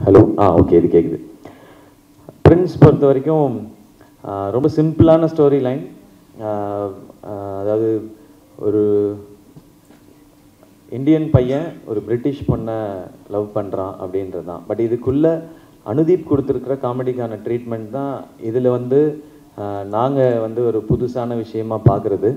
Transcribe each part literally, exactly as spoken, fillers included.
Hello ஆ okay இது கேட்குது. Prince பொறுத்த வரைக்கும் ரொம்ப சிம்பிளான ஸ்டோரி லைன். அதாவது ஒரு இந்தியன் பையன் ஒரு பிரிட்டிஷ் பொண்ணை லவ் பண்ணுறான் அப்படின்றது தான். பட் இதுக்குள்ளே அனுதீப் கொடுத்துருக்கிற காமெடிக்கான ட்ரீட்மெண்ட் தான் இதில் வந்து நாங்கள் வந்து ஒரு புதுசான விஷயமா பார்க்குறது.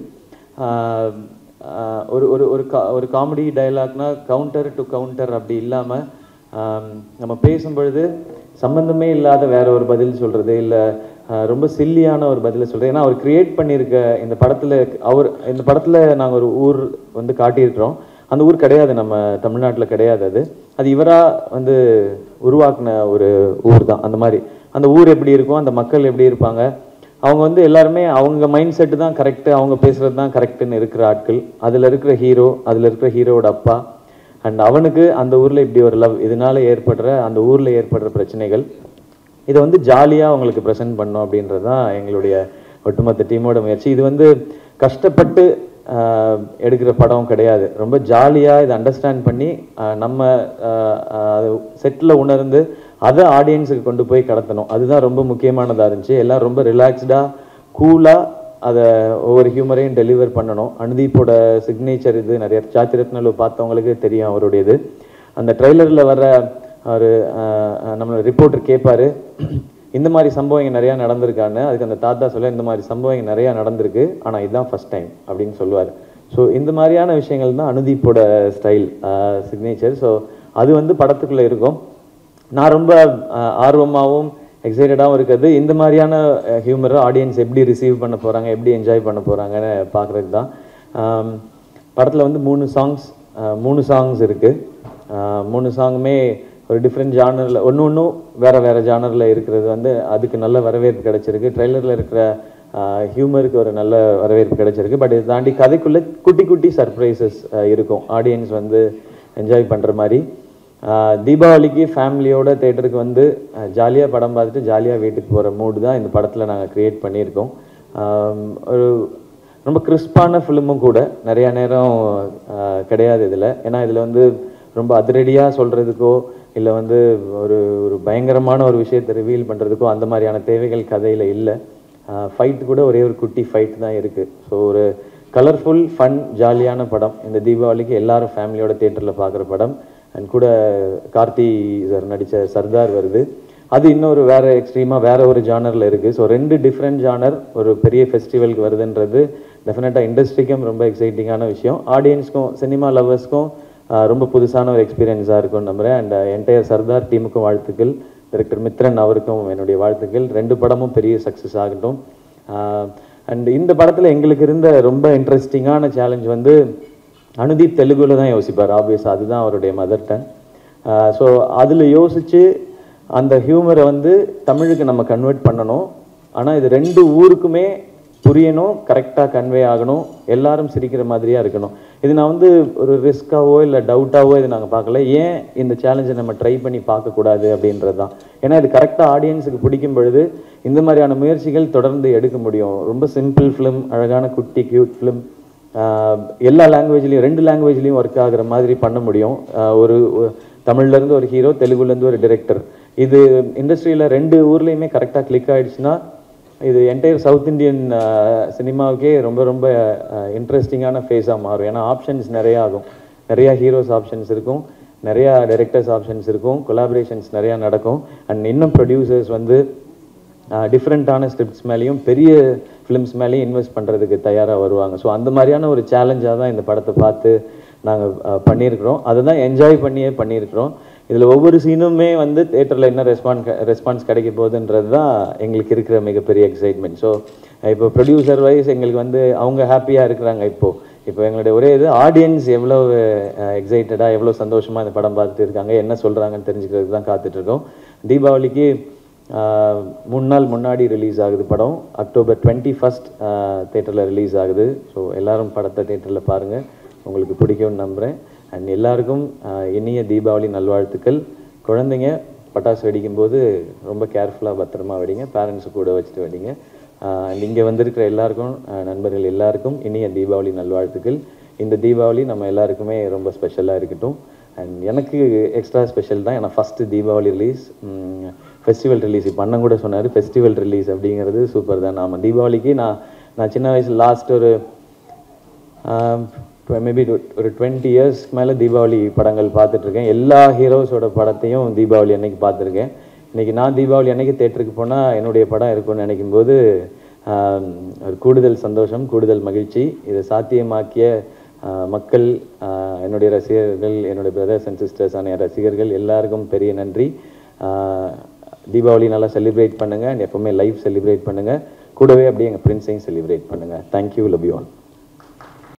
ஒரு ஒரு ஒரு கா ஒரு காமெடி டைலாக்னா கவுண்டர் டு கவுண்டர் அப்படி இல்லாமல் நம்ம பேசும்பொழுது சம்மந்தமே இல்லாத வேற ஒரு பதில் சொல்கிறது, இல்லை ரொம்ப சில்லியான ஒரு பதிலை சொல்கிறது. ஏன்னா அவர் கிரியேட் பண்ணியிருக்க இந்த படத்தில் அவர் இந்த படத்தில் நாங்கள் ஒரு ஊர் வந்து காட்டியிருக்கிறோம். அந்த ஊர் கிடையாது, நம்ம தமிழ்நாட்டில் கிடையாது. அது அது இவராக வந்து உருவாக்குன ஒரு ஊர் தான். அந்த மாதிரி அந்த ஊர் எப்படி இருக்கும், அந்த மக்கள் எப்படி இருப்பாங்க, அவங்க வந்து எல்லாருமே அவங்க மைண்ட் செட்டு தான் கரெக்டு, அவங்க பேசுகிறது தான் கரெக்டுன்னு இருக்கிற ஆட்கள். அதில் இருக்கிற ஹீரோ, அதில் இருக்கிற ஹீரோவோட அப்பா அண்ட் அவனுக்கு அந்த ஊரில் இப்படி ஒரு லவ், இதனால ஏற்படுற அந்த ஊரில் ஏற்படுற பிரச்சனைகள், இதை வந்து ஜாலியாக அவங்களுக்கு ப்ரெசென்ட் பண்ணோம் அப்படின்றது தான் எங்களுடைய ஒட்டுமொத்த டீமோட முயற்சி. இது வந்து கஷ்டப்பட்டு எடுக்கிற படம் கிடையாது. ரொம்ப ஜாலியாக இதை அண்டர்ஸ்டாண்ட் பண்ணி நம்ம செட்டில் உணர்ந்து அதை ஆடியன்ஸுக்கு கொண்டு போய் கடத்தணும். அதுதான் ரொம்ப முக்கியமானதாக இருந்துச்சு. எல்லாம் ரொம்ப ரிலாக்ஸ்டாக கூலாக அதை ஒவ்வொரு ஹியூமரையும் டெலிவர் பண்ணணும். அனுதீப்போட சிக்னேச்சர் இது. நிறைய சாத்திரத்னலு பார்த்தவங்களுக்கு தெரியும் அவருடையது. அந்த ட்ரெய்லரில் வர்ற ஒரு நம்மளோட ரிப்போர்ட்டர் கேட்பார், இந்த மாதிரி சம்பவம் இங்கே நிறையா நடந்திருக்கான்னு. அதுக்கு அந்த தாத்தா சொல்ல, இந்த மாதிரி சம்பவம் இங்கே நிறையா நடந்திருக்கு, ஆனால் இதுதான் ஃபஸ்ட் டைம் அப்படின்னு சொல்லுவார். ஸோ இந்த மாதிரியான விஷயங்கள் தான் அனுதீப்போட ஸ்டைல் சிக்னேச்சர். ஸோ அது வந்து படத்துக்குள்ளே இருக்கும். நான் ரொம்ப ஆர்வமாகவும் எக்ஸைட்டடாகவும் இருக்கிறது இந்த மாதிரியான ஹியூமரை ஆடியன்ஸ் எப்படி ரிசீவ் பண்ண போகிறாங்க, எப்படி என்ஜாய் பண்ண போகிறாங்கன்னு பார்க்குறது தான். படத்தில் வந்து மூணு சாங்ஸ் மூணு சாங்ஸ் இருக்குது. மூணு சாங்குமே ஒரு டிஃப்ரெண்ட் ஜானரில், ஒன்று ஒன்றும் வேறு வேறு ஜானரில் இருக்கிறது வந்து அதுக்கு நல்ல வரவேற்பு கிடச்சிருக்கு. ட்ரெய்லரில் இருக்கிற ஹியூமருக்கு ஒரு நல்ல வரவேற்பு கிடச்சிருக்கு. பட் இதை தாண்டி கதைக்குள்ளே குட்டி குட்டி சர்ப்ரைசஸ் இருக்கும், ஆடியன்ஸ் வந்து என்ஜாய் பண்ணுற மாதிரி. தீபாவளிக்கு ஃபேமிலியோட தேட்டருக்கு வந்து ஜாலியாக படம் பார்த்துட்டு ஜாலியாக வீட்டுக்கு போகிற மூடு தான் இந்த படத்தில் நாங்கள் க்ரியேட் பண்ணியிருக்கோம். ஒரு ரொம்ப கிறிஸ்பான ஃபிலிமும் கூட நிறையா நேரம் கிடையாது இதில். ஏன்னா இதில் வந்து ரொம்ப அதிரடியாக சொல்கிறதுக்கோ இல்லை வந்து ஒரு ஒரு பயங்கரமான ஒரு விஷயத்தை ரிவீல் பண்ணுறதுக்கோ அந்த மாதிரியான தேவைகள் கதையில் இல்லை. ஃபைட் கூட ஒரே ஒரு குட்டி ஃபைட் தான் இருக்குது. ஸோ ஒரு கலர்ஃபுல் ஃபன் ஜாலியான படம் இந்த தீபாவளிக்கு எல்லாரும் ஃபேமிலியோட தேட்டரில் பார்க்குற படம். அண்ட் கூட கார்த்தி சார் நடித்த சர்தார் வருது. அது இன்னொரு வேறு எக்ஸ்ட்ரீமாக வேறு ஒரு ஜானரில் இருக்குது. ஸோ ரெண்டு டிஃப்ரெண்ட் ஜானர் ஒரு பெரிய ஃபெஸ்டிவலுக்கு வருதுன்றது டெஃபினட்டாக இண்டஸ்ட்ரிக்கும் ரொம்ப எக்ஸைட்டிங்கான விஷயம். ஆடியன்ஸ்க்கும் சினிமா லவர்ஸ்க்கும் ரொம்ப புதுசான ஒரு எக்ஸ்பீரியன்ஸாக இருக்கும்னு நம்புகிறேன். அண்ட் என்டையர் சர்தார் டீமுக்கும் வாழ்த்துக்கள், டைரக்டர் மித்ரன் அவருக்கும் என்னுடைய வாழ்த்துக்கள். ரெண்டு படமும் பெரிய சக்ஸஸ் ஆகட்டும். அண்ட் இந்த படத்தில் எங்களுக்கு இருந்த ரொம்ப இன்ட்ரெஸ்டிங்கான சேலஞ்ச் வந்து அனுதீப் தெலுங்குல தான் யோசிப்பார். ஆப்வியஸாக அதுதான் அவருடைய மதர் டங். ஸோ அதில் யோசித்து அந்த ஹியூமரை வந்து தமிழுக்கு நம்ம கன்வெர்ட் பண்ணணும். ஆனால் இது ரெண்டு ஊருக்குமே புரியணும், கரெக்டாக கன்வே ஆகணும், எல்லாரும் சிரிக்கிற மாதிரியாக இருக்கணும். இது நான் வந்து ஒரு ரிஸ்க்காவோ இல்லை டவுட்டாவோ இது நாங்கள் பார்க்கல. ஏன் இந்த சேலஞ்சை நம்ம ட்ரை பண்ணி பார்க்கக்கூடாது அப்படின்றது தான். ஏன்னா இது கரெக்டாக ஆடியன்ஸுக்கு பிடிக்கும் பொழுது இந்த மாதிரியான முயற்சிகள் தொடர்ந்து எடுக்க முடியும். ரொம்ப சிம்பிள் ஃபிலிம், அழகான குட்டி க்யூட் ஃபிலிம், எல்லா லாங்குவேஜ்லேயும் ரெண்டு லாங்குவேஜ்லேயும் ஒர்க் ஆகிற மாதிரி பண்ண முடியும். ஒரு தமிழ்லேருந்து ஒரு ஹீரோ, தெலுங்குலேருந்து ஒரு டிரெக்டர், இது இண்டஸ்ட்ரியில் ரெண்டு ஊர்லேயுமே கரெக்டாக கிளிக் ஆகிடுச்சுன்னா இது என்டையர் சவுத் இண்டியன் சினிமாவுக்கே ரொம்ப ரொம்ப இன்ட்ரெஸ்டிங்கான ஃபேஸாக மாறும். ஏன்னா ஆப்ஷன்ஸ் நிறையா ஆகும், நிறையா ஹீரோஸ் ஆப்ஷன்ஸ் இருக்கும், நிறையா டைரக்டர்ஸ் ஆப்ஷன்ஸ் இருக்கும், கொலாபரேஷன்ஸ் நிறையா நடக்கும். அண்ட் இன்னும் ப்ரொடியூசர்ஸ் வந்து டிஃப்ரெண்ட்டான ஸ்கிரிப்ட்ஸ் மேலேயும் பெரிய ஃபிலிம்ஸ் மேலேயும் இன்வெஸ்ட் பண்ணுறதுக்கு தயாராக வருவாங்க. ஸோ அந்த மாதிரியான ஒரு சேலஞ்சாக தான் இந்த படத்தை பார்த்து நாங்கள் பண்ணியிருக்கிறோம். அதை தான் என்ஜாய் பண்ணியே பண்ணியிருக்கிறோம். இதில் ஒவ்வொரு சீனுமே வந்து தேட்டரில் என்ன ரெஸ்பான்ஸ் ரெஸ்பான்ஸ் கிடைக்க போகுதுன்றது தான் எங்களுக்கு இருக்கிற மிகப்பெரிய எக்ஸைட்மெண்ட். ஸோ இப்போ ப்ரொடியூசர் வைஸ் எங்களுக்கு வந்து அவங்க ஹாப்பியாக இருக்கிறாங்க. இப்போது இப்போ எங்களுடைய ஒரே இது ஆடியன்ஸ் எவ்வளோ எக்ஸைட்டடாக எவ்வளோ சந்தோஷமாக இந்த படம் பார்த்துட்டு இருக்காங்க, என்ன சொல்கிறாங்கன்னு தெரிஞ்சுக்கிறதுக்கு தான் காத்துட்ருக்கோம். தீபாவளிக்கு மூணு நாள் முன்னாடி ரிலீஸ் ஆகுது படம். அக்டோபர் டுவெண்ட்டி ஃபஸ்ட் தேட்டரில் ரிலீஸ் ஆகுது. ஸோ எல்லோரும் படத்தை தேட்டரில் பாருங்கள், உங்களுக்கு பிடிக்கும்னு நம்புகிறேன். அண்ட் எல்லாருக்கும் இனிய தீபாவளி நல்வாழ்த்துக்கள். குழந்தைங்க பட்டாசு வெடிக்கும்போது ரொம்ப கேர்ஃபுல்லாக பத்திரமா வெடிங்க, பேரண்ட்ஸு கூட வச்சுட்டு வெடிங்க. அண்ட் இங்கே வந்திருக்கிற எல்லாருக்கும், நண்பர்கள் எல்லாருக்கும் இனிய தீபாவளி நல்வாழ்த்துக்கள். இந்த தீபாவளி நம்ம எல்லாருக்குமே ரொம்ப ஸ்பெஷலாக இருக்கட்டும். அண்ட் எனக்கு எக்ஸ்ட்ரா ஸ்பெஷல் தான். ஏன்னா first Deepavali release, festival release. இப்போ அண்ணன் கூட சொன்னார் ஃபெஸ்டிவல் ரிலீஸ் அப்படிங்கிறது சூப்பர் தான். ஆமாம், தீபாவளிக்கு நான் நான் சின்ன வயசில் லாஸ்ட் ஒரு மேபி ஒரு டுவெண்ட்டி இயர்ஸ்க்கு மேலே தீபாவளி படங்கள் பார்த்துட்ருக்கேன். எல்லா ஹீரோஸோட படத்தையும் தீபாவளி அன்னைக்கு பார்த்துருக்கேன். இன்றைக்கி நான் தீபாவளி அன்னைக்கு தேட்டருக்கு போனால் என்னுடைய படம் இருக்கும்னு நினைக்கும் போது ஒரு கூடுதல் சந்தோஷம், கூடுதல் மகிழ்ச்சி. இதை சாத்தியமாக்கிய மக்கள், என்னுடைய ரசிகர்கள், என்னுடைய பிரதர்ஸ் அண்ட் சிஸ்டர்ஸான ரசிகர்கள் எல்லாருக்கும் பெரிய நன்றி. தீபாவளி நல்லா செலிப்ரேட் பண்ணுங்கள், எப்போவுமே லைஃப் செலிப்ரேட் பண்ணுங்கள். கூடவே அப்படியே எங்கள் ஃப்ரெண்ட்ஸையும் செலிப்ரேட் பண்ணுங்கள். Thank you, love you all.